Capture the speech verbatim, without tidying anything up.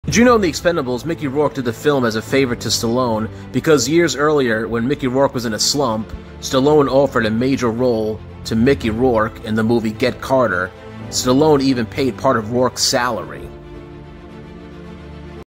Did you know in The Expendables, Mickey Rourke did the film as a favor to Stallone because years earlier, when Mickey Rourke was in a slump, Stallone offered a major role to Mickey Rourke in the movie Get Carter. Stallone even paid part of Rourke's salary.